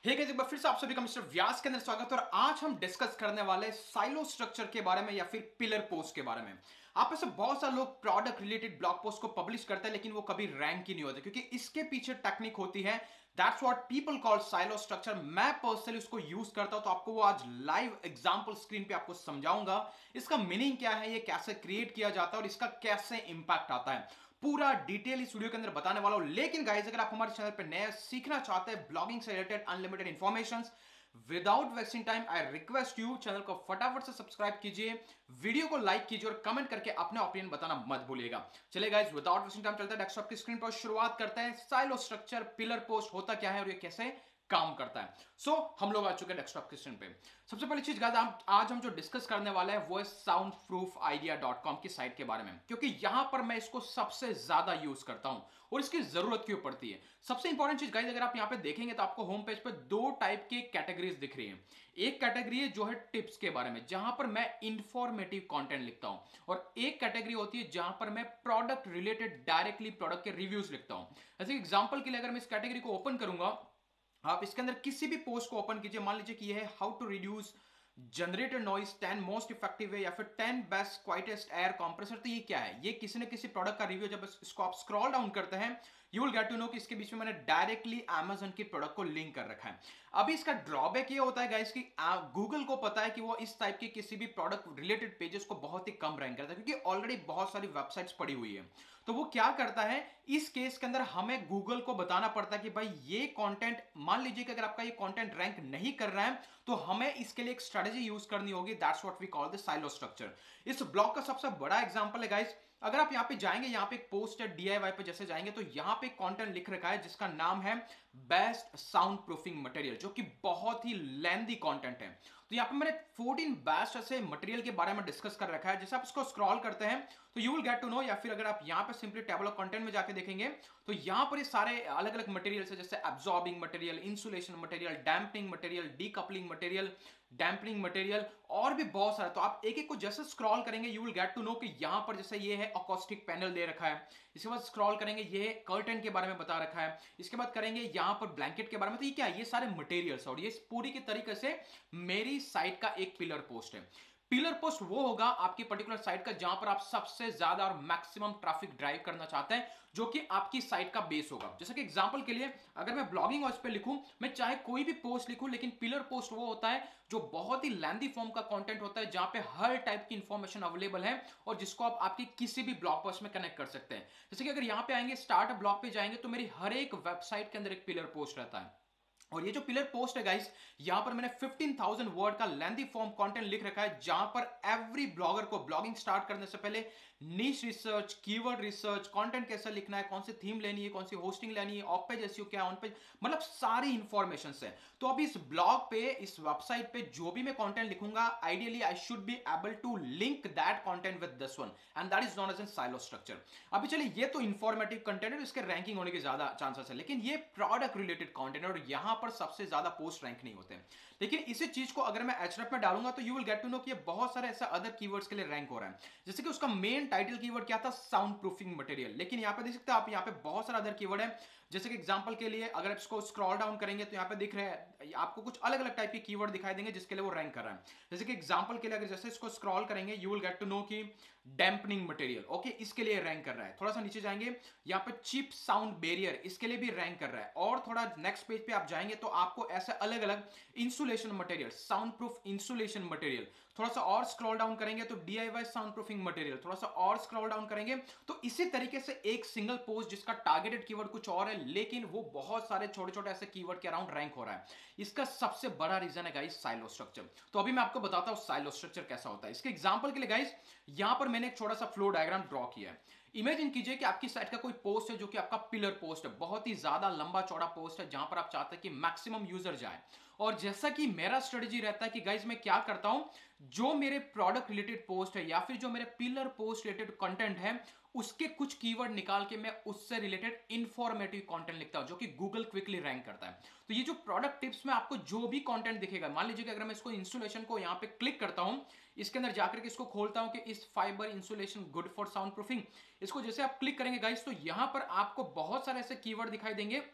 Hey guys, एक बार फिर से आप सभी का मिस्टर व्यास के अंदर स्वागत है। और आज हम डिस्कस करने वाले साइलो स्ट्रक्चर के बारे में या फिर पिलर पोस्ट के बारे में। आप में से बहुत सारे लोग प्रोडक्ट रिलेटेड ब्लॉग पोस्ट को पब्लिश करते हैं, लेकिन वो कभी रैंक ही नहीं होते क्योंकि इसके पीछे टेक्निक होती है। That's what people call silo structure. मैं पर्सनली उसको यूज करता हूं, तो आपको वो आज लाइव एग्जांपल स्क्रीन पे आपको समझाऊंगा। इसका मीनिंग क्या है, ये कैसे क्रिएट किया जाता है और इसका कैसे इंपैक्ट आता है, पूरा डिटेल इस वीडियो के अंदर बताने वाला हूं। लेकिन गाइस, अगर आप हमारे चैनल पे नए सीखना चाहते हैं ब्लॉगिंग से related unlimited information, without wasting time I request you, channel को फटाफट से सब्सक्राइब कीजिए, वीडियो को लाइक कीजिए और कमेंट करके अपने ओपिनियन बताना मत भूलिएगा। चलिए गाइस, विदाउट वेस्टिंग टाइम चलते हैं डेस्कटॉप की स्क्रीन पर, शुरुआत करते हैं। साइलो स्ट्रक्चर पिलर पोस्ट होता क्या है और ये कैसे काम करता है। हम लोग आ चुके हैं डेस्कटॉप की स्क्रीन पे। सबसे पहली चीज गाइस, आज हम जो डिस्कस करने वाले हैं वो है soundproofidea.com की साइट के बारे में, क्योंकि यहां पर मैं इसको सबसे ज्यादा यूज करता हूं और इसकी जरूरत क्यों पड़ती है। सबसे इंपॉर्टेंट चीज गाइस, अगर आप यहां पे देखेंगे तो आपको होम पेज पे दो टाइप की कैटेगरीज दिख रही है। एक कैटेगरी है जो है टिप्स के बारे में, जहां पर मैं इंफॉर्मेटिव कंटेंट लिखता हूं, और एक कैटेगरी होती है जहां पर मैं प्रोडक्ट रिलेटेड डायरेक्टली प्रोडक्ट के रिव्यूज लिखता हूं। जैसे एग्जांपल के लिए अगर मैं इस कैटेगरी को ओपन करूंगा, आप इसके अंदर किसी भी पोस्ट को ओपन कीजिए, मान लीजिए कि ये है how to reduce generated noise 10 most effective है या फिर 10 बेस्ट क्वाइटेस्ट एयर कंप्रेसर। तो ये क्या है, ये किसी न किसी प्रोडक्ट का रिव्यू। जब इसको आप स्क्रॉल डाउन करते हैं, you will get to know कि इसके बीच में मैंने डायरेक्टली Amazon की प्रोडक्ट को लिंक कर रखा है। अभी इसका ड्रॉबैक ये होता है गाइस कि गूगल को पता है कि वो इस टाइप के किसी भी प्रोडक्ट रिलेटेड पेजेस को बहुत ही कम रैंक करता है, क्योंकि ऑलरेडी बहुत सारी वेबसाइट्स पड़ी हुई है। तो वो क्या करता है, इस केस के अंदर हमें गूगल को बताना पड़ता है कि भाई ये कंटेंट, मान लीजिए कि अगर आपका ये कंटेंट रैंक नहीं कर रहा है तो हमें इसके लिए एक स्ट्रेटजी यूज करनी होगी। That's what we call the silo structure. इस ब्लॉग का सबसे बड़ा एग्जांपल है गाइस, अगर आप यहां पे जाएंगे, यहां पे एक पोस्ट है DIY पे जैसे जाएंगे, तो यहां पे कंटेंट लिख रखा है जिसका नाम है बेस्ट साउंड प्रूफिंग मटेरियल, जो कि बहुत ही लेंथी कंटेंट है। तो यहां पे मैंने 14 बेस्ट ऐसे मटेरियल के बारे में डिस्कस कर रखा है। जैसे आप इसको स्क्रॉल करते हैं तो you will get to know, या फिर अगर आप यहां पे सिंपली टेबल ऑफ कंटेंट में जाके देखेंगे तो यहां पर ये सारे अलग अलग मटेरियल है, जैसे absorbing material, insulation material, damping material, decoupling material, damping material, और भी बहुत सारा। तो आप एक एक को जैसे स्क्रॉल करेंगे you will get to know कि यहां पर जैसे ये है अकॉस्टिक पैनल दे रखा है। इसके बाद स्क्रॉल करेंगे, ये कर्टन के बारे में बता रखा है। इसके बाद करेंगे यहां पर ब्लैंकेट के बारे में। तो ये क्या है, ये सारे मटेरियल्स, और ये पूरी की तरीके से मेरी साइट का एक पिलर पोस्ट है। पिलर पोस्ट वो होगा आपकी पर्टिकुलर साइट का जहां पर आप सबसे ज्यादा और मैक्सिमम ट्रैफिक ड्राइव करना चाहते हैं, जो कि आपकी साइट का बेस होगा। जैसे कि एग्जांपल के लिए अगर मैं ब्लॉगिंग और इस पे लिखूं, मैं चाहे कोई भी पोस्ट लिखूं, लेकिन पिलर पोस्ट वो होता है जो बहुत ही लेंथी फॉर्म का कंटेंट होता है, जहां पे हर टाइप की इंफॉर्मेशन अवेलेबल है और जिसको आप आपकी किसी भी ब्लॉग पोस्ट में कनेक्ट कर सकते हैं। जैसे कि अगर यहां पे आएंगे, स्टार्ट अ ब्लॉग पे जाएंगे, तो मेरी हर एक वेबसाइट के अंदर एक पिलर पोस्ट रहता है। और ये जो पिलर पोस्ट है गाइस, यहां पर मैंने 15,000 वर्ड का लेंथी फॉर्म कंटेंट लिख रखा है, जहां पर एवरी ब्लॉगर को ब्लॉगिंग स्टार्ट करने से पहले niche research, keyword research, content कैसे लिखना है, कौन सी थीम लेनी है, कौन सी होस्टिंग लेनी है, ऑफ पेज एसईओ क्या है, ऑन पेज, मतलब सारी इंफॉर्मेशन है। तो अभी इस ब्लॉग पे, इस वेबसाइट पे जो भी मैं कंटेंट लिखूंगा, ideally I should be able to link that content with this one, and that is known as an silo structure. अभी चलिए, ये तो इंफॉर्मेटिव कंटेंट है, इसके रैंकिंग होने के ज्यादा चांसेस है, लेकिन ये प्रोडक्ट रिलेटेड कंटेंट है और यहां पर सबसे ज्यादा पोस्ट रैंक नहीं होते। लेकिन इसी चीज को अगर मैं एचरेफ में डालूंगा तो you will get to know कि ये बहुत सारे ऐसे अदर कीवर्ड्स के लिए रैंक हो रहा है। जैसे कि उसका मेन टाइटल कीवर्ड क्या था, साउंड प्रूफिंग मटेरियल, लेकिन यहां पे देख सकते हैं आप, यहां पे बहुत सारे अदर कीवर्ड है। जैसे कि एग्जांपल के लिए अगर आप इसको स्क्रॉल डाउन करेंगे तो यहां पे दिख रहे हैं आपको कुछ अलग अलग टाइप के कीवर्ड दिखाई देंगे जिसके लिए वो रैंक कर रहा है। जैसे कि एग्जांपल के लिए अगर जैसे इसको स्क्रॉल करेंगे, you will get to know कि डैम्पनिंग मटेरियल, ओके, इसके लिए रैंक कर रहा है। थोड़ा सा नीचे जाएंगे, यहां पे चीप साउंड बैरियर, इसके लिए भी रैंक कर रहा है। और थोड़ा नेक्स्ट पेज पे आप जाएंगे तो आपको ऐसे अलग अलग insulation material, sound proof insulation material, थोड़ा सा और स्क्रॉल डाउन करेंगे तो DIY साउंड प्रूफिंग मटेरियल, थोड़ा सा और स्क्रॉल डाउन करेंगे तो इसी तरीके से एक सिंगल पोस्ट जिसका टारगेटेड कीवर्ड कुछ और है, लेकिन वो बहुत सारे छोटे छोटे ऐसे कीवर्ड के अराउंड रैंक हो रहा है। इसका सबसे बड़ा रीजन है गाइस साइलो स्ट्रक्चर। तो अभी मैं आपको बताता हूं साइलो स्ट्रक्चर कैसा होता है। इसके एग्जांपल के लिए गाइस, यहां पर मैंने एक छोटा सा फ्लो डायग्राम ड्रॉ किया है। इमेजिन कीजिए कि आपकी साइट का कोई पोस्ट है जो कि आपका पिलर पोस्ट है, बहुत ही ज्यादा लंबा चौड़ा पोस्ट है, जहां पर आप चाहते हैं कि मैक्सिमम यूजर जाए। और जैसा कि मेरा स्ट्रेटजी रहता है कि गाइस मैं क्या करता हूं, जो मेरे प्रोडक्ट रिलेटेड पोस्ट है या फिर जो मेरे पिलर पोस्ट रिलेटेड कंटेंट है, उसके कुछ कीवर्ड निकाल के मैं उससे रिलेटेड इंफॉर्मेटिव कंटेंट लिखता हूं, जो कि गूगल क्विकली रैंक करता है। तो ये जो प्रोडक्ट टिप्स में आपको जो भी कंटेंट दिखेगा, मान लीजिए कि अगर मैं इसको इंसुलेशन को यहां पे क्लिक करता हूं, इसके अंदर जाकर के इसको खोलता हूं कि इस fibre insulation good for sound proofing, इसको जैसे आप क्लिक करेंगे गाइस तो यहां पर आपको बहुत सारे ऐसे कीवर्ड दिखाई देंगे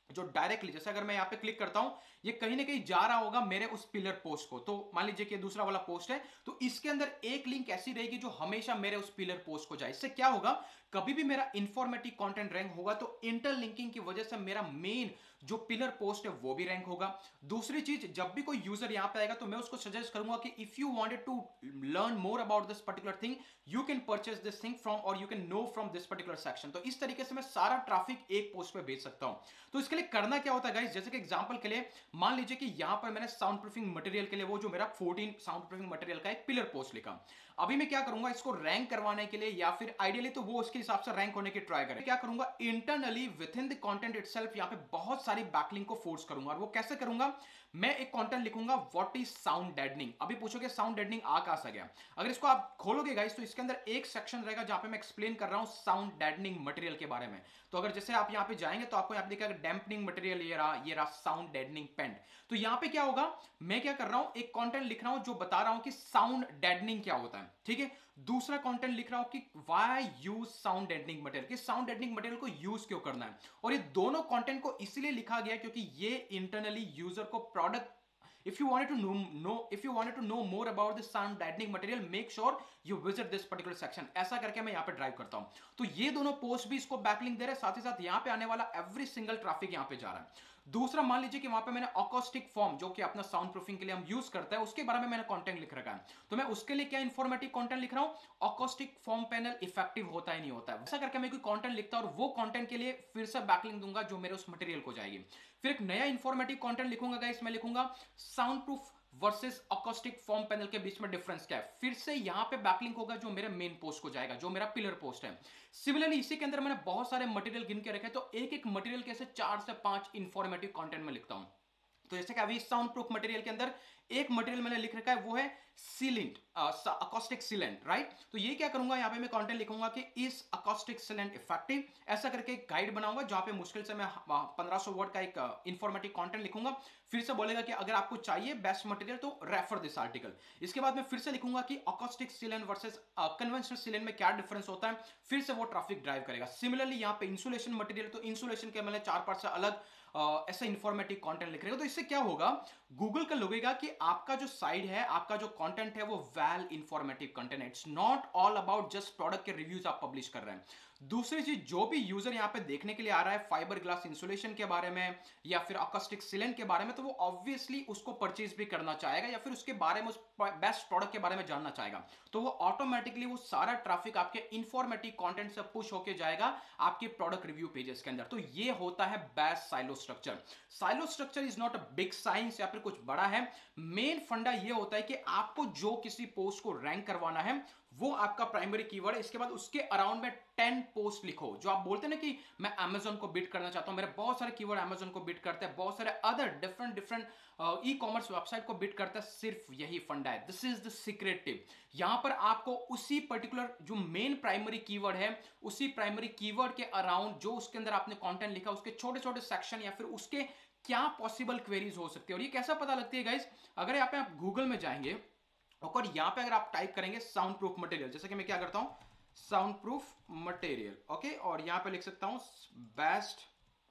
जो डायरेक्टली, जैसे अगर मैं यहाँ पे क्लिक करता हूं, ये कहीं ना कहीं जा रहा होगा मेरे उस पिलर पोस्ट को। तो मान लीजिए कि दूसरा वाला पोस्ट है, तो इसके अंदर एक लिंक ऐसी रहेगी जो हमेशा मेरे उस पिलर पोस्ट को जाए। इससे क्या होगा, कभी भी मेरा इंफॉर्मेटिव कंटेंट रैंक होगा तो इंटरलिंकिंग की वजह से मेरा मेन जो पिलर पोस्ट है वो भी रैंक होगा। दूसरी चीज, जब भी कोई यूजर यहां पे आएगा तो मैं उसको सजेस्ट करूंगा कि if you wanted to learn more about this particular thing, you can purchase this thing from, और you can know from this particular section. तो इस तरीके से मैं सारा ट्रैफिक एक पोस्ट पे भेज सकता हूं। तो इसके लिए करना क्या होता है गाइस, जैसे कि एग्जांपल के लिए मान लीजिए कि यहां पर मैंने साउंड प्रूफिंग मटेरियल के लिए वो जो मेरा 14 साउंड प्रूफिंग मटेरियल का एक पिलर पोस्ट लिखा। अभी मैं क्या करूंगा, इसको रैंक करवाने के लिए, या फिर आइडियली तो वो उसके हिसाब से रैंक होने की ट्राई करें, क्या करूंगा, internally with in the content itself यहां पे बहुत सारी बैकलिंक को फोर्स करूंगा। और वो कैसे करूंगा, मैं एक कंटेंट लिखूंगा, व्हाट इज साउंड डेडनिंग। अभी पूछोगे साउंड डेडनिंग आ कहां से गया, अगर इसको आप खोलोगे गाइस तो इसके अंदर एक सेक्शन रहेगा जहां पे मैं एक्सप्लेन कर रहा हूं साउंड डेडनिंग मटेरियल के बारे में। तो अगर जैसे आप यहां पे जाएंगे तो आपको यहां पे दिखेगा डैम्पनिंग मटेरियल, ये रहा साउंड डेडनिंग पेंट। तो यहां पे क्या होगा, मैं क्या कर रहा हूं, एक कंटेंट लिख रहा हूं जो बता रहा हूं कि साउंड डेडनिंग क्या होता है, ठीक है। दूसरा कंटेंट लिख रहा हूं कि why use sound deadening material, कि साउंड डेडनिंग मटेरियल को यूज क्यों करना है। और ये दोनों कंटेंट को इसलिए लिखा गया क्योंकि ये इंटरनली यूजर को product, if you wanted to if you wanted to know more about this sound deadening material, make sure you visit this particular section, ऐसा करके मैं यहाँ पे ड्राइव करता हूँ। तो ये दोनों पोस्ट भी इसको बैकलिंक दे रहे हैं, साथ ही साथ यहाँ पे आने वाला एवरी सिंगल ट्रैफिक यहाँ पे जा रहा है। दूसरा, मान लीजिए कि वहां पे मैंने अकॉस्टिक फॉर्म, जो कि अपना साउंड प्रूफिंग के लिए हम यूज करते हैं, उसके बारे में मैंने कंटेंट लिख रखा है। तो मैं उसके लिए क्या इंफॉर्मेटिव कंटेंट लिख रहा हूं, अकॉस्टिक फॉर्म पैनल इफेक्टिव होता है नहीं होता है, ऐसा करके मैं कोई कंटेंट लिखता हूं और वो कंटेंट के लिए फिर से बैकलिंक दूंगा जो मेरे उस मटेरियल को जाएगी। फिर एक नया इंफॉर्मेटिव कंटेंट लिखूंगा गाइस, मैं लिखूंगा sound proof versus acoustic foam panel के बीच में डिफरेंस क्या है। फिर से यहां पे बैकलिंक होगा जो मेरे मेन पोस्ट को जाएगा, जो मेरा पिलर पोस्ट है। सिमिलरली इसी के अंदर मैंने बहुत सारे मटेरियल गिन के रखे, तो एक एक मटेरियल के ऐसे 4 से 5 इंफॉर्मेटिव कंटेंट में लिखता हूं। तो जैसे कि अभी साउंड प्रूफ मटेरियल के अंदर एक मटेरियल मैंने लिख रखा है, वो है सीलेंट, अकॉस्टिक सीलेंट, राइट। तो ये क्या करूंगा, यहां पे मैं कंटेंट लिखूंगा कि इज अकॉस्टिक सीलेंट इफेक्टिव, ऐसा करके एक गाइड बनाऊंगा जहां पे मुश्किल से मैं 1500 वर्ड का एक इंफॉर्मेटिव कंटेंट लिखूंगा। फिर से बोलेगा कि अगर आपको चाहिए बेस्ट मटेरियल तो रेफर दिस आर्टिकल। इसके बाद मैं फिर से लिखूंगा कि acoustic sealant versus conventional sealant में क्या डिफरेंस होता है, फिर से वो ट्रैफिक ड्राइव करेगा। सिमिलरली यहाँ पे इंसुलेशन मटेरियल, तो इंसुलेशन के मैंने 4-5 से अलग ऐसा इंफॉर्मेटिव कंटेंट लिख रहेगा। तो इससे क्या होगा, गूगल का लगेगा कि आपका जो साइड है, आपका जो कंटेंट है वो वेल इंफॉर्मेटिव कंटेंट है, it's not all about just product के रिव्यूज आप पब्लिश कर रहे हैं। दूसरी चीज, जो भी यूजर यहां पे देखने के लिए आ रहा है फाइबर ग्लास इंसुलेशन के बारे में या फिर अकॉस्टिक सीलेंट के बारे में, तो वो ऑब्वियसली उसको परचेज भी करना चाहेगा या फिर उसके बारे में, उस बेस्ट प्रोडक्ट के बारे में जानना चाहेगा। तो वो ऑटोमेटिकली वो सारा ट्रैफिक आपके इंफॉर्मेटिव कंटेंट से पुश होके जाएगा आपके प्रोडक्ट रिव्यू पेजेस के अंदर। तो ये होता है best silo structure. Silo structure is not a big science या फिर कुछ बड़ा है। मेन फंडा ये होता है कि आपको जो किसी पोस्ट को रैंक करवाना है वो आपका प्राइमरी कीवर्ड है। इसके बाद उसके अराउंड में 10 पोस्ट लिखो। जो आप बोलते हैं ना कि मैं अमेजन को बीट करना चाहता हूं, मेरे बहुत सारे कीवर्ड अमेजन को बीट करते हैं, बहुत सारे other different e commerce website को बीट करता है, सिर्फ यही फंडा है। This is the secret tip. यहां पर आपको उसी पर्टिकुलर जो मेन प्राइमरी कीवर्ड है, उसी प्राइमरी कीवर्ड के अराउंड जो उसके अंदर आपने कंटेंट लिखा, उसके छोटे छोटे सेक्शन या फिर उसके क्या पॉसिबल क्वेरीज हो सकती है। और ये कैसा पता लगती है गाइस, अगर यहाँ पे आप गूगल में जाएंगे और यहां पे अगर आप टाइप करेंगे साउंड प्रूफ मटेरियल, जैसे कि मैं क्या करता हूं, साउंड प्रूफ मटेरियल, ओके, और यहां पे लिख सकता हूं बेस्ट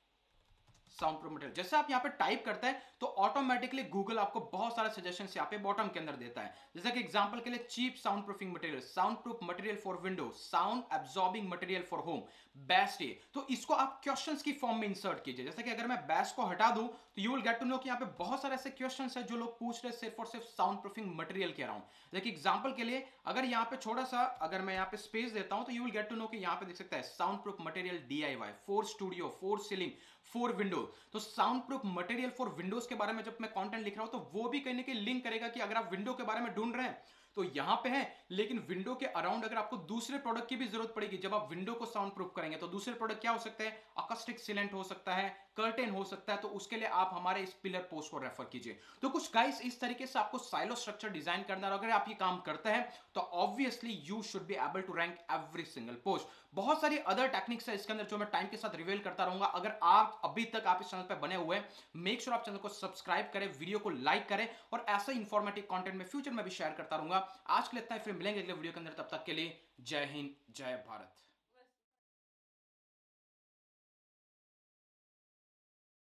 साउंड प्रूफ मटेरियल। जैसे आप यहां पे टाइप करते हैं तो ऑटोमेटिकली गूगल आपको बहुत सारे सजेशंस यहां पे बॉटम के अंदर देता है। जैसे कि एग्जांपल के लिए cheap sound proofing material, sound proof material for windows, sound absorbing material for home, best ये। तो इसको आप क्वेश्चंस की फॉर्म में इंसर्ट कीजिए। जैसे कि अगर मैं बेस्ट को हटा दूं तो you will get to know कि यहां पे बहुत सारे ऐसे क्वेश्चंस हैं जो लोग पूछ रहे सिर्फ और सिर्फ साउंड प्रूफिंग मटेरियल के अराउंड। देखिए एग्जांपल के लिए अगर यहां पे थोड़ा सा अगर मैं यहां पे स्पेस देता हूं तो you will get to know कि यहां पे देख सकता है sound proof material DIY for studio, for ceiling, for windows. तो sound proof material for windows के बारे में जब मैं कंटेंट लिख रहा हूं तो वो भी कहीं ना कहीं लिंक करेगा कि अगर आप विंडो के बारे में ढूंढ रहे हैं तो यहां पे है, लेकिन विंडो के अराउंड अगर आपको दूसरे प्रोडक्ट की भी जरूरत पड़ेगी, जब आप विंडो को साउंड प्रूफ करेंगे तो दूसरे प्रोडक्ट क्या हो सकते हैं, अकॉस्टिक सीलेंट हो सकता है, कर्टेन हो सकता है। तो उसके लिए आप हमारे इस पिलर पोस्ट को रेफर कीजिए। तो कुछ गाइस इस तरीके से आपको साइलो स्ट्रक्चर डिजाइन करना है, और अगर आप ये काम करते हैं तो obviously you should be able to rank every single post. बहुत सारी अदर टेक्निक्स है इसके अंदर जो मैं टाइम के साथ रिवील करता रहूंगा। अगर आप अभी तक आप इस चैनल पर बने हुए हैं, मेक श्योर आप चैनल को सब्सक्राइब करें, वीडियो को लाइक करें, और ऐसा इंफॉर्मेटिव कंटेंट में फ्यूचर में भी शेयर करता रहूंगा। आज के लिए इतना ही, फिर मिलेंगे अगले वीडियो के अंदर। तब तक के लिए जय हिंद, जय भारत।